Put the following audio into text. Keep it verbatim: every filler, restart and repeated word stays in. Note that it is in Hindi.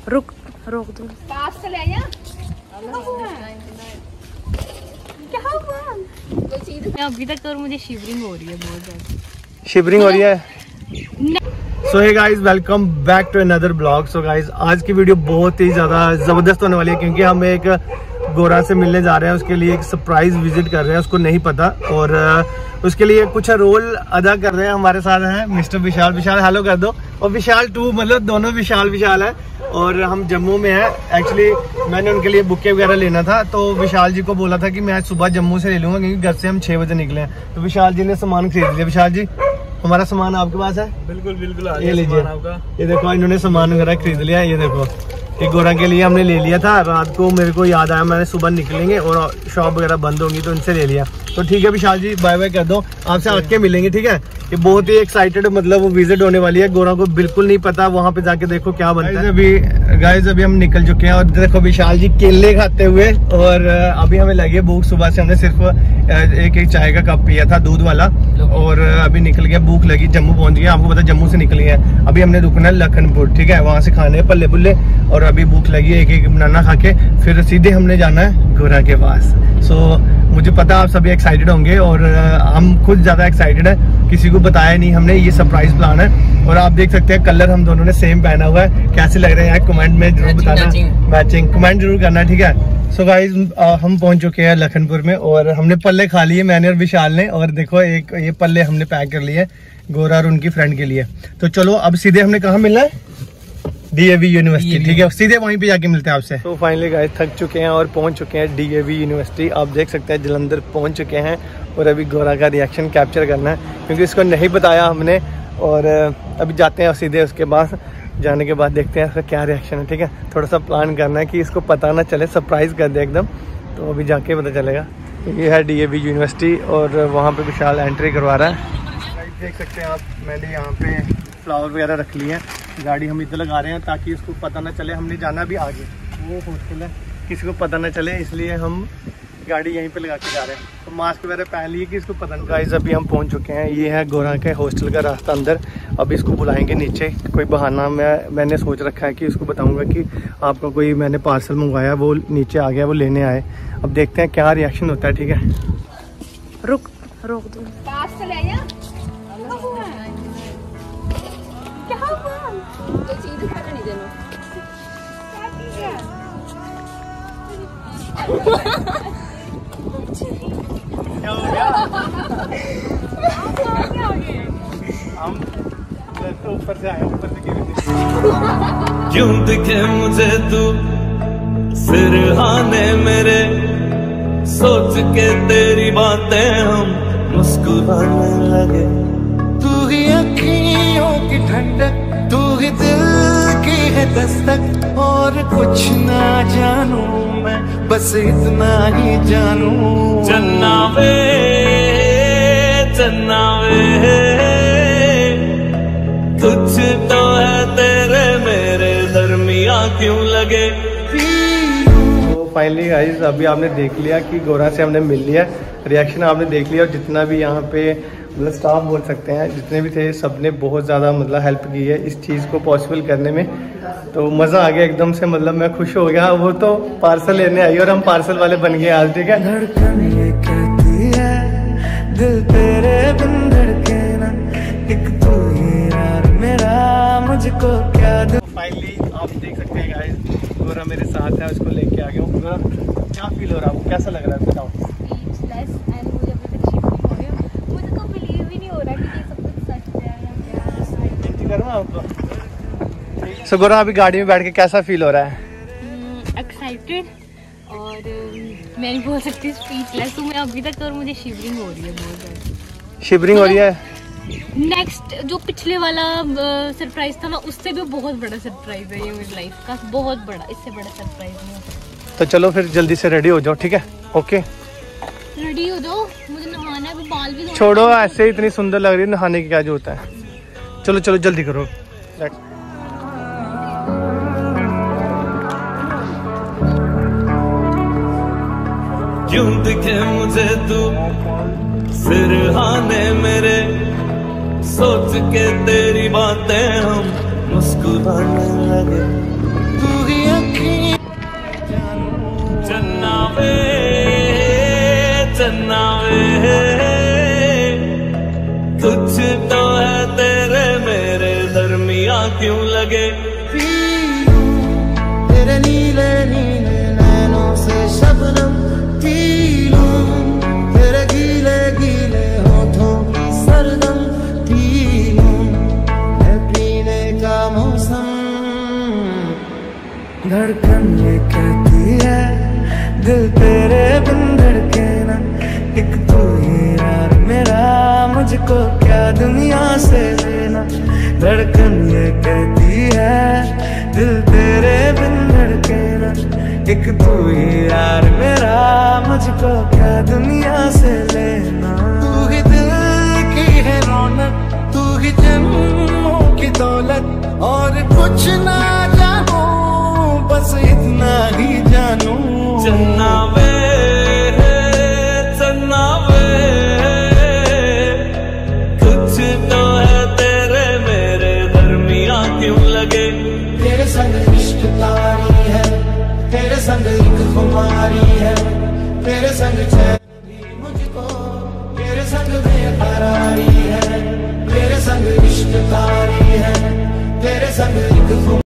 रुक रोक दो। पास चले आया। क्या हुआ? अभी तक और मुझे शिवरिंग हो रही है बहुत ज्यादा। शिवरिंग हो रही है। So hey guys, welcome back to another blog. So guys, आज की वीडियो बहुत ही ज़्यादा ज़बरदस्त होने वाली है क्योंकि हम एक गोरा से मिलने जा रहे हैं। उसके लिए एक सरप्राइज विजिट कर रहे हैं, उसको नहीं पता, और उसके लिए कुछ रोल अदा कर रहे हैं। हमारे साथ हैं मिस्टर विशाल। विशाल हेलो कर दो। और विशाल टू, मतलब दोनों विशाल विशाल है। और हम जम्मू में हैं। एक्चुअली मैंने उनके लिए बुके वगैरह लेना था, तो विशाल जी को बोला था कि मैं आज सुबह जम्मू से ले लूँगा क्योंकि घर से हम छः बजे निकले हैं। तो विशाल जी ने सामान खरीद लिया। विशाल जी, हमारा सामान आपके पास है? बिल्कुल बिल्कुल, ये लीजिए। ये देखो, इन्होंने सामान वगैरह खरीद लिया। ये देखो, एक गोरा के लिए हमने ले लिया था। रात को मेरे को याद आया, मैंने सुबह निकलेंगे और शॉप वगैरह बंद होंगी तो इनसे ले लिया। तो ठीक है विशाल जी, बाय बाय कर दो। आपसे आके मिलेंगे, ठीक है? ये बहुत ही एक्साइटेड, मतलब वो विजिट होने वाली है। गोरा को बिल्कुल नहीं पता, वहाँ पे जाके देखो क्या बनता है। अभी गाइस अभी हम निकल चुके हैं और देखो विशाल जी केले खाते हुए, और अभी हमें लगी भूख। सुबह से हमने सिर्फ एक एक चाय का कप पिया था, दूध वाला, और अभी निकल गया, भूख लगी, जम्मू पहुंच गया। आपको पता जम्मू से निकली है। अभी हमने रुकना है लखनपुर, ठीक है? वहाँ से खाने पल्ले पुल्ले, और अभी भूख लगी, एक एक बनाना खा के फिर सीधे हमने जाना है गोरा के पास। सो मुझे पता आप सभी एक्साइटेड होंगे, और हम खुद ज़्यादा एक्साइटेड है। किसी को बताया नहीं हमने, ये सरप्राइज प्लान है। और आप देख सकते हैं कलर हम दोनों ने सेम पहना हुआ है। कैसे लग रहे हैं यार, कमेंट में जरूर बताना। मैचिंग कमेंट जरूर करना, ठीक है? सो so गाइज, हम पहुंच चुके हैं लखनपुर में और हमने पल्ले खा लिए, मैंने और विशाल ने। और देखो, एक ये पल्ले हमने पैक कर लिए गोरा और उनकी फ्रेंड के लिए। तो चलो अब सीधे हमने कहाँ मिलना है? डीएवी यूनिवर्सिटी, ठीक है? सीधे वहीं पे जाके मिलते हैं आपसे। तो फाइनली गाइस थक चुके हैं और पहुंच चुके हैं डीएवी यूनिवर्सिटी। आप देख सकते हैं जलंधर पहुंच चुके हैं, और अभी गोरा का रिएक्शन कैप्चर करना है क्योंकि इसको नहीं बताया हमने। और अभी जाते हैं सीधे उसके बाद, जाने के बाद देखते हैं उसका क्या रिएक्शन है, ठीक है? थोड़ा सा प्लान करना है कि इसको पता ना चले, सरप्राइज कर दे एकदम। तो अभी जाके पता चलेगा। ये है डीएवी यूनिवर्सिटी और वहाँ पे विशाल एंट्री करवा रहा है। देख सकते हैं आप, मैंने यहाँ पे फ्लावर वगैरह रख लिए हैं। गाड़ी हम इधर लगा रहे हैं ताकि उसको पता ना चले हमने जाना भी आगे। वो हॉस्टल है, किसी को पता ना चले, इसलिए हम गाड़ी यहीं पे लगा के जा रहे हैं। तो मास्क वगैरह पहन लिए कि इसको पता नहीं। गाइस अभी हम पहुंच चुके हैं। ये है गोरा के हॉस्टल का रास्ता अंदर। अभी इसको बुलाएंगे नीचे। कोई बहाना मैं मैंने सोच रखा है कि इसको बताऊंगा कि आपका कोई मैंने पार्सल मंगवाया, वो नीचे आ गया, वो लेने आए। अब देखते हैं क्या रिएक्शन होता है, ठीक है? रुक रोक दो। पास चले आया। क्या हुआ? कोई चीज खाने नहीं देना। क्या हो गया? हम तो ऊपर से आए, ऊपर से गिर। क्यों दिखे मुझे तू सिरहाने मेरे, सोच के तेरी बातें हम मुस्कुराने लगे। तू ही अखियों की ठंडक, तू ही दिल की है दस्तक, और कुछ ना जानू मैं, बस इतना ही जानू। चन्ना वे चन्ना वे, कुछ तो है तेरे मेरे दरमिया क्यों लगे। तो फाइनली गाइस अभी आपने देख लिया कि गोरा से हमने मिल लिया, रिएक्शन आपने देख लिया। और जितना भी यहाँ पे मतलब स्टाफ बोल सकते हैं, जितने भी थे, सब ने बहुत ज़्यादा मतलब हेल्प की है इस चीज़ को पॉसिबल करने में। तो मज़ा आ गया एकदम से, मतलब मैं खुश हो गया। वो तो पार्सल लेने आई और हम पार्सल वाले बन गए आज, ठीक है? धड़कन ये कहती है दिल तेरे बिन धड़के ना, एक तू ही यार मेरा, मुझको क्या दे। फाइनली आप देख सकते हैं गाइस, गोरा मेरे साथ है, उसको लेके आ गया हूँ। गोरा क्या फील हो रहा है आपको, कैसा लग रहा है बताओ? स्पीचलेस, एंड मुझे अभी तक शिवरिंग हो रही है। मुझे तो बिलीव ही नहीं हो रहा कि ये सब कुछ सच है या क्या। करूँ आपको? सो गोरा अभी गाड़ी में बैठ के कैसा फील हो रहा है? एक्साइटेड और uh, मैं नहीं बोल सकती स्पीचलेस हूँ मैं अभी तक, और मुझे शिवरिंग हो रही है बहुत ज़्यादा। शिवरिंग हो रही है? नेक्स्ट जो पिछले वाला सरप्राइज था ना, उससे भी बहुत बड़ा सरप्राइज है ये मेरी लाइफ का, बहुत बड़ा, इससे बड़ा सरप्राइज नहीं है। तो चलो फिर जल्दी से रेडी हो जाओ, ठीक है? ओके रेडी हो जाओ, मुझे नहाना है, बाल भी धोने छोड़ो, ऐसे इतनी सुंदर लग रही है, नहाने की क्या जो होता है। चलो चलो जल्दी करो। क्यों दिखे मुझे तू सिरहाने मेरे, सोच के तेरी बातें हम मुस्कुराने लगे। तू ही अखियों चन्ना वे चन्ना वे कुछ तो है तेरे मेरे दरमिया क्यों लगे तेरे नीले नीले नैनों से शबनम पी लूं तेरे गीले गीले होठों की सरदम पी लूं है पीने का मौसम धड़कन ये कहती है दिल तेरे बिन धड़के ना एक तू ही यार मेरा मुझको क्या दुनिया से लेना धड़कन ये कहती है दिल तेरे बिन धड़के ना एक तू ही यार मेरा मुझको क्या दुनिया से लेना तू ही दिल की है रौनक तू ही जन्मों की दौलत और कुछ ना जानू बस इतना ही जानू चन्ना वे चन्ना वे कुछ तो है तेरे मेरे दरमिया क्यों लगे तेरे संग इश्क तारी है तेरे संग एक खुमारी है तेरे संग चैन भी मुझको तेरे संग बेकरारी है तेरे संग इश्क तारी है तेरे संग एक